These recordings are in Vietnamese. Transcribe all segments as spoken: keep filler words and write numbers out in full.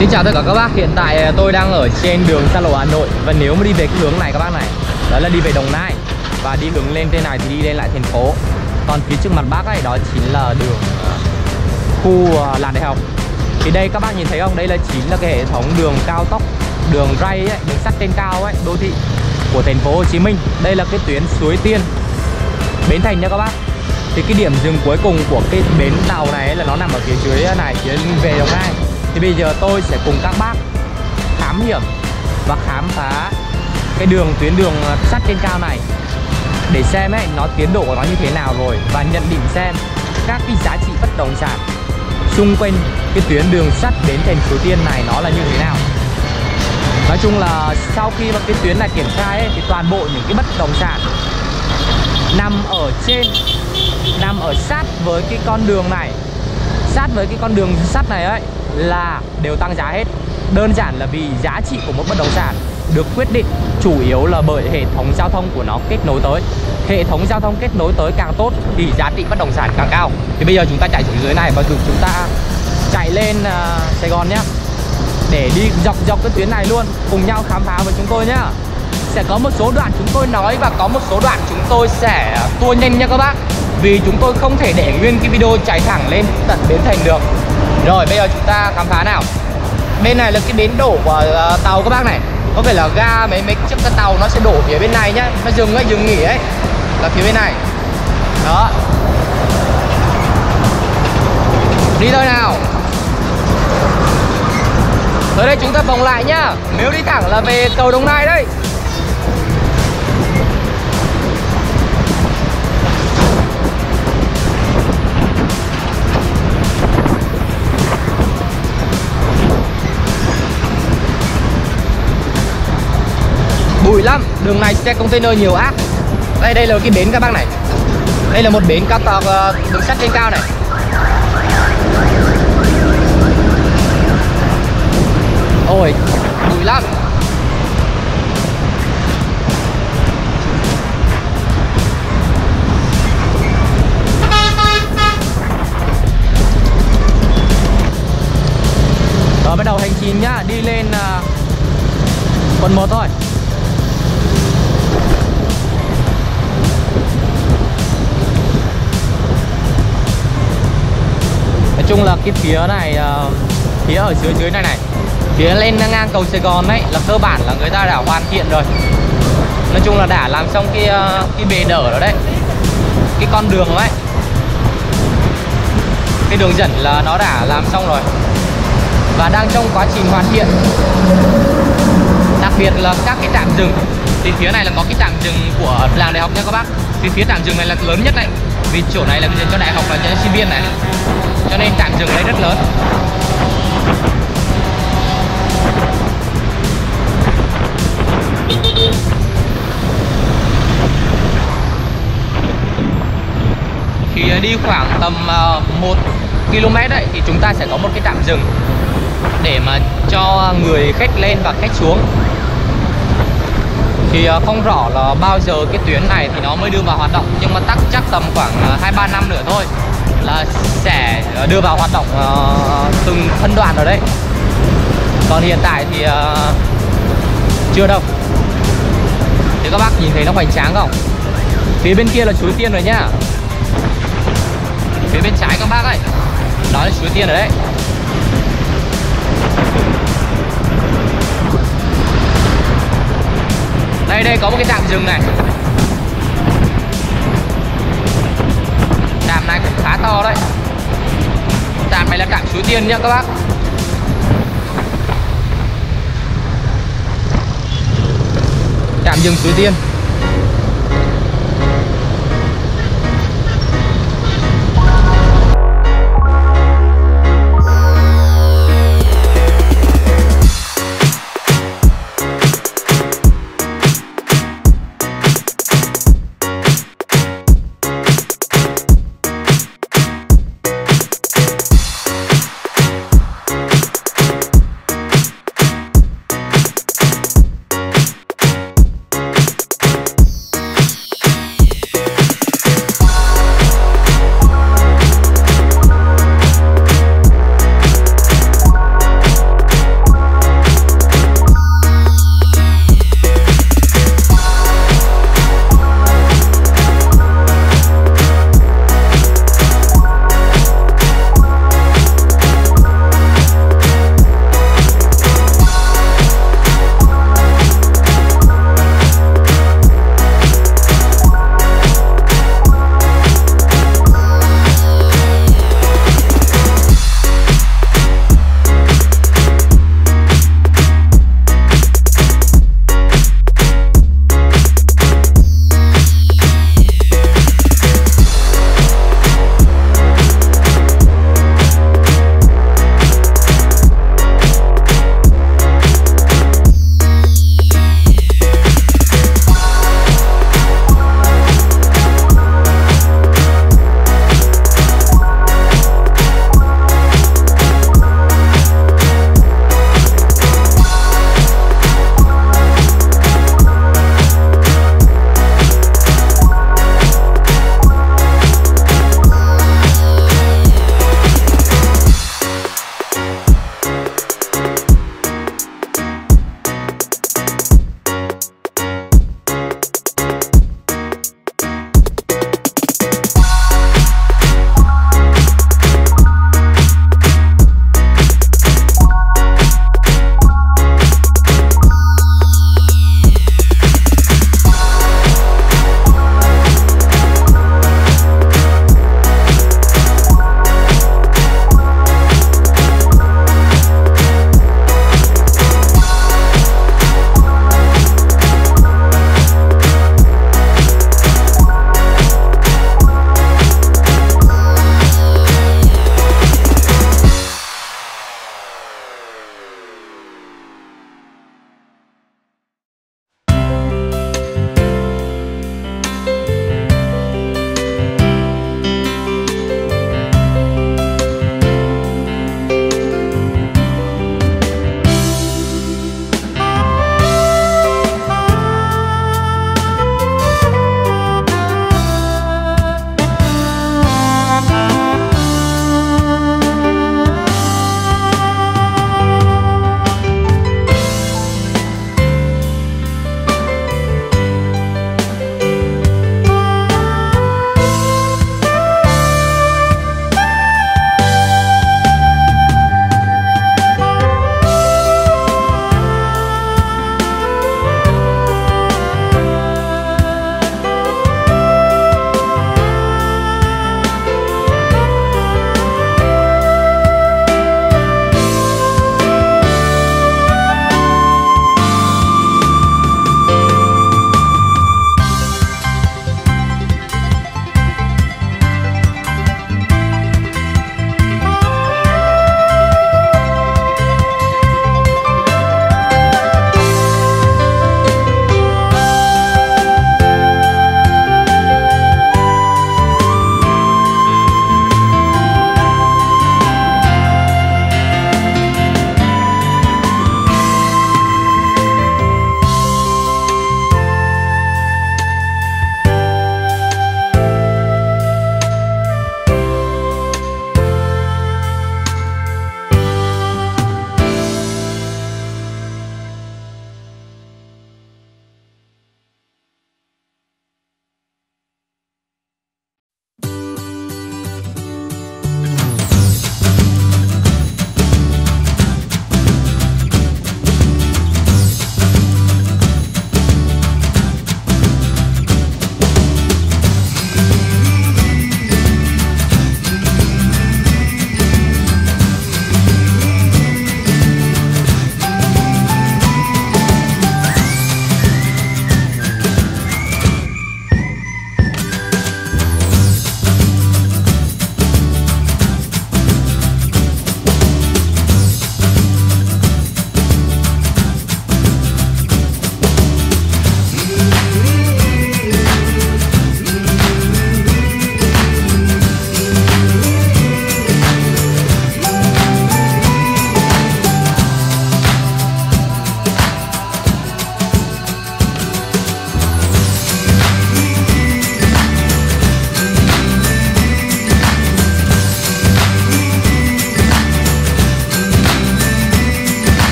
Xin chào tất cả các bác, hiện tại tôi đang ở trên đường xa lộ Hà Nội. Và nếu mà đi về cái hướng này các bác này, đó là đi về Đồng Nai. Và đi hướng lên trên này thì đi lên lại thành phố. Còn phía trước mặt bác ấy, đó chính là đường khu làng đại học. Thì đây các bác nhìn thấy không, đây là chính là cái hệ thống đường cao tốc, đường ray ấy, đường sắt trên cao ấy, đô thị của thành phố Hồ Chí Minh. Đây là cái tuyến Suối Tiên, Bến Thành nha các bác. Thì cái điểm dừng cuối cùng của cái bến tàu này ấy, là nó nằm ở phía dưới này, phía về Đồng Nai. Thì bây giờ tôi sẽ cùng các bác thám hiểm và khám phá cái đường tuyến đường sắt trên cao này để xem ấy nó tiến độ của nó như thế nào rồi, và nhận định xem các cái giá trị bất động sản xung quanh cái tuyến đường sắt đến thành Suối Tiên này nó là như thế nào. Nói chung là sau khi mà cái tuyến này triển khai ấy, thì toàn bộ những cái bất động sản nằm ở trên, nằm ở sát với cái con đường này, sát với cái con đường sắt này ấy, là đều tăng giá hết. Đơn giản là vì giá trị của một bất động sản được quyết định chủ yếu là bởi hệ thống giao thông của nó kết nối tới. Hệ thống giao thông kết nối tới càng tốt thì giá trị bất động sản càng cao. Thì bây giờ chúng ta chạy xuống dưới này và chúng ta chạy lên uh, Sài Gòn nhé, để đi dọc dọc cái tuyến này luôn, cùng nhau khám phá với chúng tôi nhá. Sẽ có một số đoạn chúng tôi nói và có một số đoạn chúng tôi sẽ tua nhanh nha các bác, vì chúng tôi không thể để nguyên cái video chạy thẳng lên tận Bến Thành được. Rồi bây giờ chúng ta khám phá nào. Bên này là cái bến đổ của uh, tàu các bác này. Có phải là ga mấy mấy chiếc cái tàu nó sẽ đổ phía bên này nhá, nó dừng ấy, dừng nghỉ ấy, là phía bên này. Đó. Đi thôi nào. Tới đây chúng ta vòng lại nhá. Nếu đi thẳng là về cầu Đồng Nai đấy. Bụi lắm, đường này xe container nhiều ác. Đây, đây là cái bến các bác này. Đây là một bến cao tốc, đường sắt trên cao này. Ôi, bụi lắm. Rồi bắt đầu hành trình nhá, đi lên uh, quận một thôi. Nói chung là cái phía này, uh, phía ở dưới dưới này này, phía lên ngang cầu Sài Gòn ấy là cơ bản là người ta đã hoàn thiện rồi. Nói chung là đã làm xong cái uh, cái bề đỡ rồi đấy, cái con đường ấy, cái đường dẫn là nó đã làm xong rồi và đang trong quá trình hoàn thiện. Đặc biệt là các cái trạm dừng, thì phía này là có cái trạm dừng của làng đại học nha các bác. Thì phía trạm dừng này là lớn nhất đấy, vì chỗ này là dành cho đại học và cho sinh viên này, cho nên trạm dừng đây rất lớn. Khi đi khoảng tầm một ki lô mét ấy, thì chúng ta sẽ có một cái trạm dừng để mà cho người khách lên và khách xuống. Thì không rõ là bao giờ cái tuyến này thì nó mới đưa vào hoạt động, nhưng mà tắc chắc tầm khoảng hai ba năm nữa thôi là sẽ đưa vào hoạt động uh, từng phân đoạn rồi đấy. Còn hiện tại thì uh, chưa đâu. Thì các bác nhìn thấy nó hoành tráng không? Phía bên kia là Suối Tiên rồi nhá. Phía bên trái các bác ơi, đó là Suối Tiên rồi đấy. Đây đây có một cái trạm dừng này. Trạm này cũng khá to đấy. Trạm này là trạm Suối Tiên nhá các bác. Trạm dừng Suối Tiên.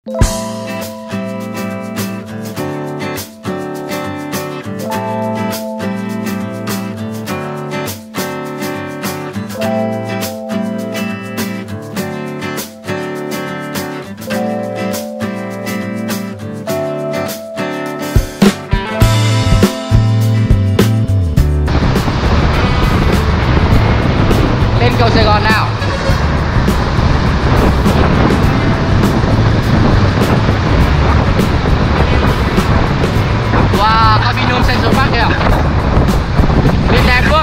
Lên cầu Sài Gòn nào. Wow, có Vinhome Central Park kìa. Lên đẹp luôn.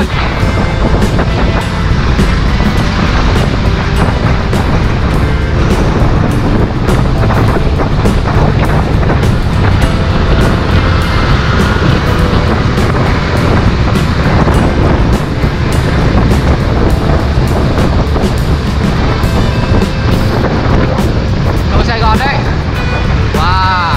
Sài Gòn đấy. Wow.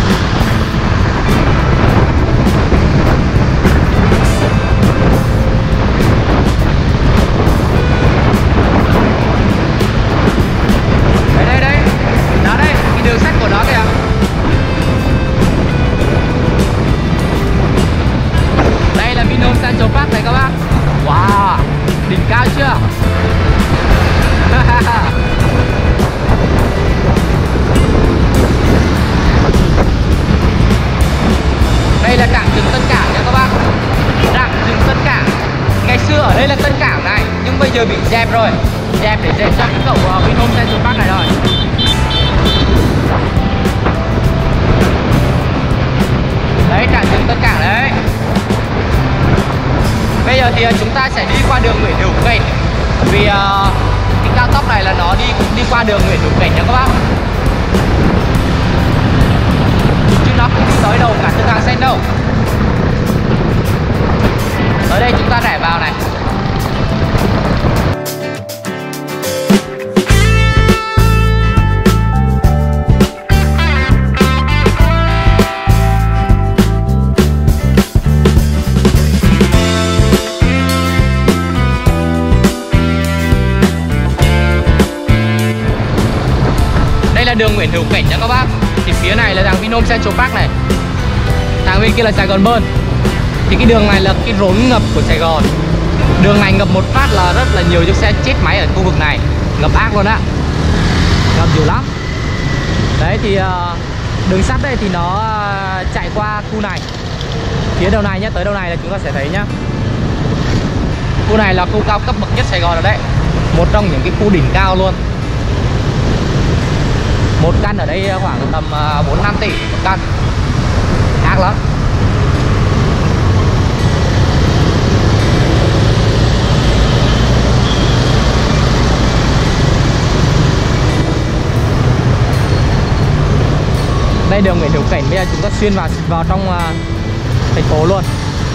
Đấy đây đây. Đó đây, cái đường sắt của nó kìa. Đây là Vinhome Central Park này các bác. Wow, đỉnh cao chưa? Đây là cảng dừng Tân Cảng nha các bác. Cảng dừng Tân Cảng. Ngày xưa ở đây là Tân Cảng này, nhưng bây giờ bị dẹp rồi. Dẹp để dẹp cho cái cổng uh, Vinhome Central Park này rồi. Đấy, cảng dừng Tân Cảng đấy. Bây giờ thì uh, chúng ta sẽ đi qua đường Nguyễn Hữu Cảnh. Vì uh, cái cao tốc này là nó đi đi qua đường Nguyễn Hữu Cảnh nha các bác. Chứ nó không đi tới đâu cả từ Hàng Sen đâu. Ở đây chúng ta rẽ vào này. Đây là đường Nguyễn Hữu Cảnh nha các bác. Thì phía này là thằng Vinhome Central Park này, thằng bên kia là Sài Gòn Burn. Thì cái đường này là cái rốn ngập của Sài Gòn. Đường này ngập một phát là rất là nhiều chiếc xe chết máy ở khu vực này, ngập ác luôn á, ngập nhiều lắm. Đấy thì uh, đường sắt đây thì nó uh, chạy qua khu này, phía đầu này nhá, tới đầu này là chúng ta sẽ thấy nhá. Khu này là khu cao cấp bậc nhất Sài Gòn rồi đấy, một trong những cái khu đỉnh cao luôn. Một căn ở đây khoảng tầm bốn năm tỷ một căn, ác lắm. Đây đường Nguyễn Hữu Cảnh, bây giờ chúng ta xuyên vào vào trong uh, thành phố luôn.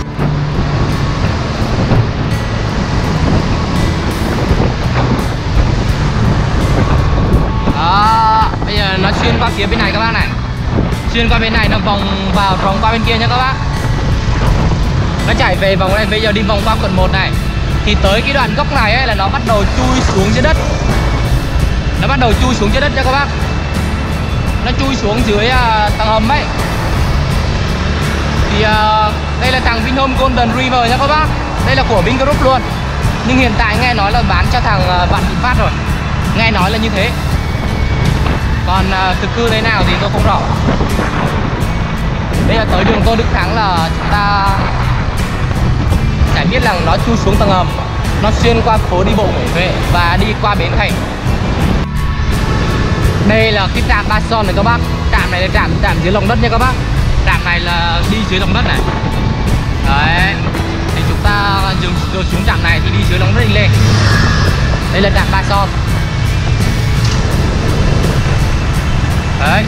Đó, bây giờ nó xuyên qua phía bên này các bác này. Xuyên qua bên này nó vòng vào vòng qua bên kia nha các bác. Nó chạy về vòng này, bây giờ đi vòng qua quận một này. Thì tới cái đoạn gốc này ấy, là nó bắt đầu chui xuống dưới đất. Nó bắt đầu chui xuống dưới đất nha các bác. Nó chui xuống dưới uh, tầng hầm ấy. Thì uh, đây là thằng Vinhome Golden River nha các bác. Đây là của Vingroup luôn. Nhưng hiện tại nghe nói là bán cho thằng uh, Vạn Thịnh Phát rồi. Nghe nói là như thế. Còn uh, thực hư thế nào thì tôi không rõ. Bây giờ tới đường Tôn Đức Thắng là chúng ta sẽ biết rằng nó chui xuống tầng hầm. Nó xuyên qua phố đi bộ Nguyễn Huệ và đi qua Bến Thành. Đây là cái trạm Ba Son này các bác. Trạm này là trạm trạm dưới lòng đất nha các bác. Trạm này là đi dưới lòng đất này. Đấy. Thì chúng ta dừng rồi xuống trạm này thì đi dưới lòng đất đi lên. Đây là trạm Ba Son. Đấy.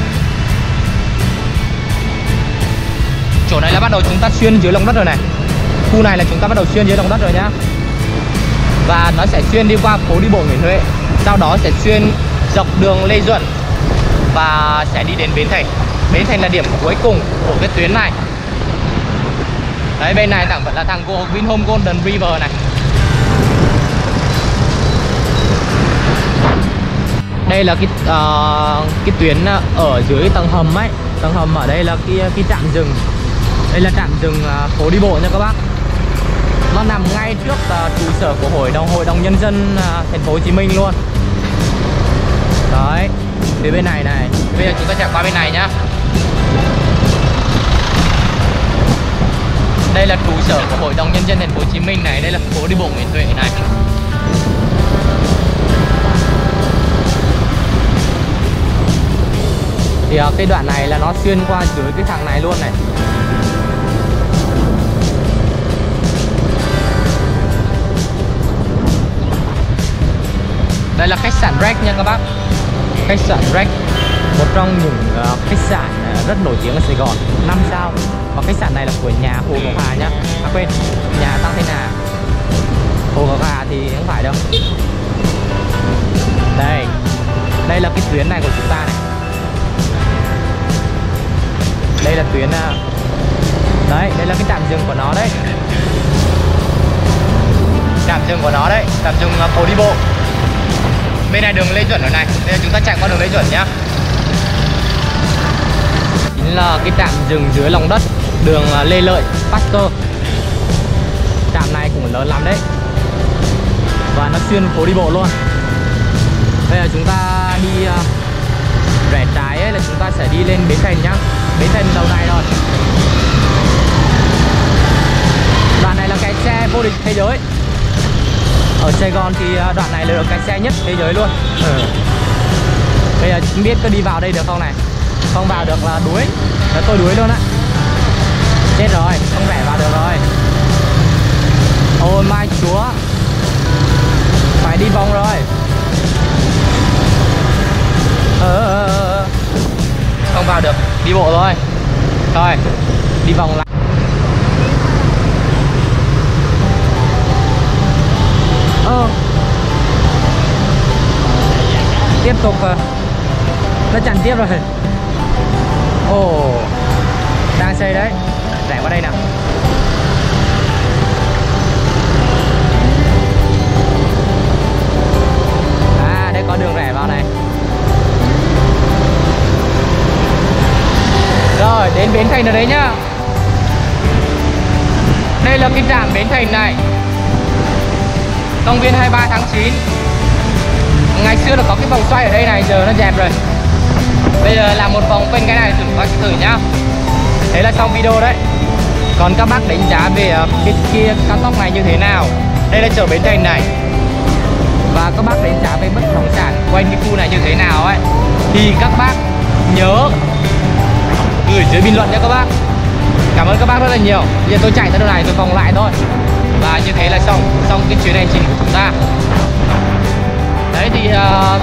Chỗ này là bắt đầu chúng ta xuyên dưới lòng đất rồi này. Khu này là chúng ta bắt đầu xuyên dưới lòng đất rồi nhá. Và nó sẽ xuyên đi qua phố đi bộ Nguyễn Huệ. Sau đó sẽ xuyên dọc đường Lê Duẩn và sẽ đi đến Bến Thành. Bến Thành là điểm cuối cùng của cái tuyến này. Đấy, bên này thẳng vẫn là thằng Vinhome Golden River này. Đây là cái uh, cái tuyến ở dưới cái tầng hầm ấy. Tầng hầm ở đây là cái cái trạm dừng. Đây là trạm dừng uh, phố đi bộ nha các bác. Nó nằm ngay trước uh, trụ sở của Hội đồng Hội đồng Nhân dân uh, thành phố Hồ Chí Minh luôn. Đấy, phía bên này này. Bây giờ chúng ta chạy qua bên này nhá. Đây là trụ sở của Hội đồng Nhân dân thành phố Hồ Chí Minh này. Đây là phố đi bộ Nguyễn Huệ này. Thì uh, cái đoạn này là nó xuyên qua dưới cái thằng này luôn này. Đây là khách sạn Rex nha các bác. Khách sạn Rex, một trong những uh, khách sạn uh, rất nổi tiếng ở Sài Gòn, năm sao. Và khách sạn này là của nhà Hồ Ngọc Hà nhá. À quên, nhà Tăng Thế Nà. Hồ Ngọc Hà thì không phải đâu. Đây, đây là cái tuyến này của chúng ta này. Đây là tuyến uh, đấy, đây là cái trạm dừng của nó đấy. Trạm dừng của nó đấy, trạm dừng uh, phố đi bộ. Bên này đường Lê Duẩn ở này. Bây giờ chúng ta chạy qua đường Lê Duẩn nhá. Chính là cái trạm dừng dưới lòng đất, đường Lê Lợi, Pasteur. Trạm này cũng lớn lắm đấy. Và nó xuyên phố đi bộ luôn. Bây giờ chúng ta đi uh, rẽ trái ấy là chúng ta sẽ đi lên Bến Thành nhá. Bến Thành đầu này rồi. Đoạn này là kẹt xe vô địch thế giới. Ở Sài Gòn thì đoạn này là được cái xe nhất thế giới luôn. Ừ. Bây giờ không biết có đi vào đây được không này. Không vào được là đuối. Là tôi đuối luôn á. Chết rồi, không rẽ vào được rồi. Ôi mai chúa. Phải đi vòng rồi. ờ, Không vào được, đi bộ thôi. Thôi, đi vòng lại. Ờ. Tiếp tục à. Nó chặn tiếp rồi. Ồ, đang xây đấy. Rẽ qua đây nào. À, đây có đường rẽ vào này. Rồi, đến Bến Thành ở đấy nhá. Đây là cái trạm Bến Thành này. Công viên hai mươi ba tháng chín. Ngày xưa là có cái vòng xoay ở đây này, giờ nó dẹp rồi. Bây giờ làm một vòng quanh cái này thử coi thử nhá. Thế là xong video đấy. Còn các bác đánh giá về cái kia cao tốc này như thế nào? Đây là chợ Bến Thành này. Và các bác đánh giá về bất động sản quanh cái khu này như thế nào ấy, thì các bác nhớ gửi dưới bình luận nhé các bác. Cảm ơn các bác rất là nhiều. Bây giờ tôi chạy tới đâu này tôi vòng lại thôi. Và như thế là xong xong cái chuyến hành trình của chúng ta. Đấy thì uh,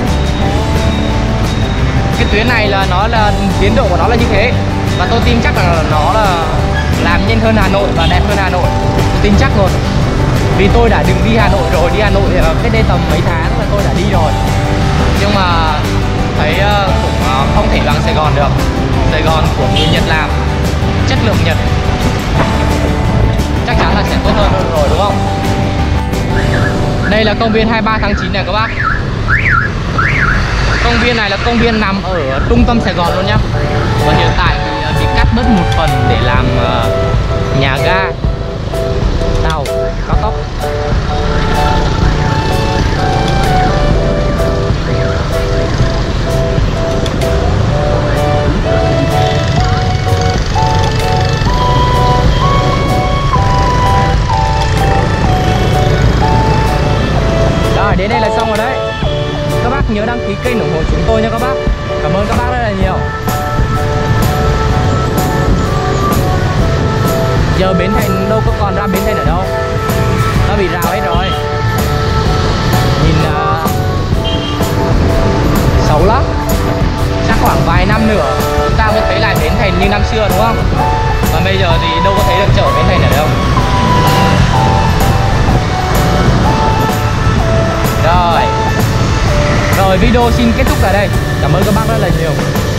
cái tuyến này là nó là tiến độ của nó là như thế. Và tôi tin chắc là nó là làm nhanh hơn Hà Nội và đẹp hơn Hà Nội. Tôi tin chắc rồi. Vì tôi đã từng đi Hà Nội rồi, đi Hà Nội cách đây tầm mấy tháng là tôi đã đi rồi. Nhưng mà thấy uh, cũng uh, không thể bằng Sài Gòn được. Sài Gòn của người Nhật làm, chất lượng Nhật chắc chắn là sẽ tốt hơn rồi đúng không? Đây là công viên hai mươi ba tháng chín này các bác. Công viên này là công viên nằm ở trung tâm Sài Gòn luôn nhá. Và hiện tại thì bị cắt bớt một phần để làm uh, nhà ga, tàu, cao tốc. Rồi, đến đây là xong rồi đấy. Các bác nhớ đăng ký kênh ủng hộ chúng tôi nha các bác. Cảm ơn các bác rất là nhiều. Giờ Bến Thành đâu có còn ra Bến Thành ở đâu. Nó bị rào hết rồi. Nhìn uh, xấu lắm. Chắc khoảng vài năm nữa chúng ta mới thấy lại Bến Thành như năm xưa đúng không? Còn bây giờ thì đâu có thấy được chợ Bến Thành ở đâu. Rồi. Rồi video xin kết thúc tại đây. Cảm ơn các bác rất là nhiều.